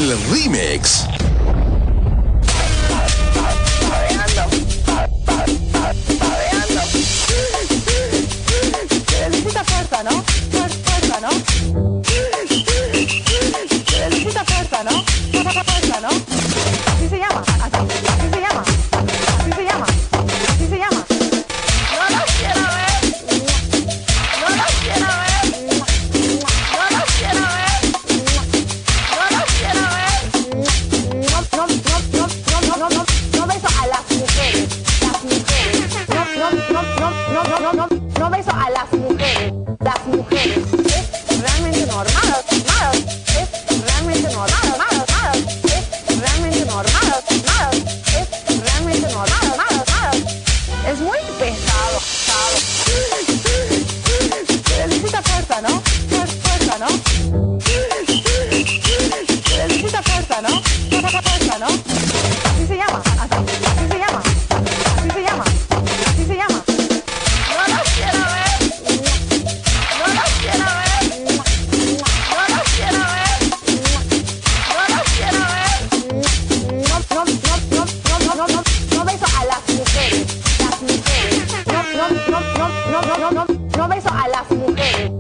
el remix. Necesita fuerza, ¿no? Fuerza, ¿no? Necesita fuerza, ¿no? Fuerza, ¿no? Así se llama, así se llama, así se llama, así se llama. No los quiero ver, no los quiero ver, no los quiero ver, no los quiero ver. No beso a las mujeres, no beso a las mujeres, es realmente normal, es realmente normal, es realmente normal, es realmente normal, es muy pesado. Necesita fuerza, ¿no? Fuerza, ¿no? Necesita fuerza, ¿no? Fuerza, ¿no? Así se llama, así se llama, así se llama, así se llama. No los quiero ver, no los quiero ver, no los quiero ver, no los quiero ver. No beso a las mujeres, no beso a las mujeres.